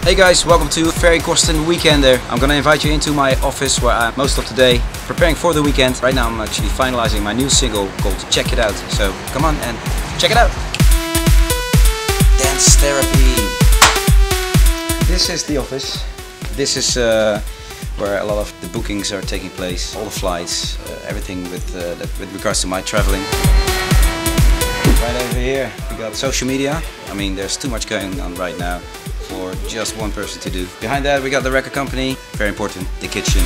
Hey guys, welcome to Ferry Corsten WKNDR. I'm gonna invite you into my office where I'm most of the day preparing for the weekend. Right now I'm actually finalizing my new single called Check It Out. So come on and check it out. Dance therapy. This is the office. This is where a lot of the bookings are taking place. All the flights, everything with regards to my traveling. Right over here we got social media. I mean, there's too much going on right now for just one person to do. Behind that we got the record company, very important, the kitchen.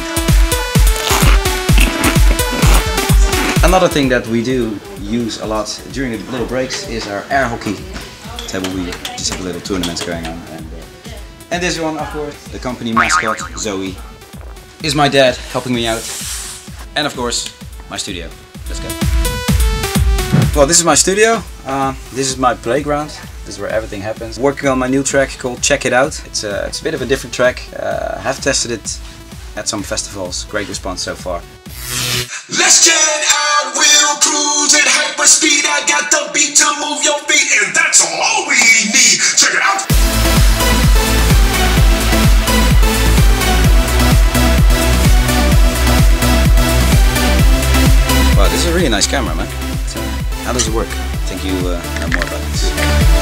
Another thing that we do use a lot during the little breaks is our air hockey table. We just have little tournaments going on. And this one, of course, the company mascot, Zoe, is my dad helping me out. And of course, my studio. Let's go. Well, this is my studio. This is my playground. This is where everything happens. Working on my new track called Check It Out. It's a bit of a different track. Have tested it at some festivals. Great response so far. Let's check out, we'll cruise at hyper speed. I got the beat to move your feet, and that's all we need. Check it out. Wow, this is a really nice camera, man. How does it work? I think you know more about this.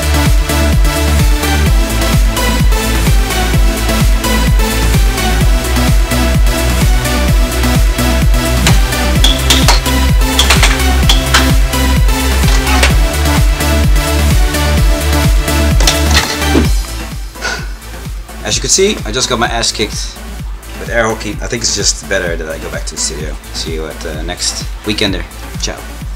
As you can see, I just got my ass kicked with air hockey. I think it's just better that I go back to the studio. See you at the next weekender. Ciao.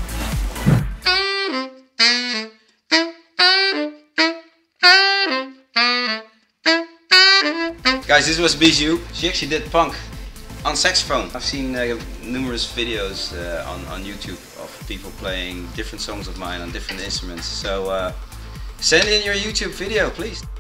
Guys, this was Bijou. She actually did punk on saxophone. I've seen numerous videos on YouTube of people playing different songs of mine on different instruments. So send in your YouTube video, please.